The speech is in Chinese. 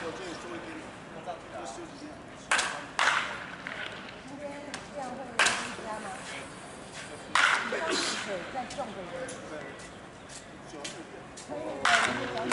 有这个多一点，多休几天。 今天这样会增加吗？上水再重的人。 对，9日。 推那个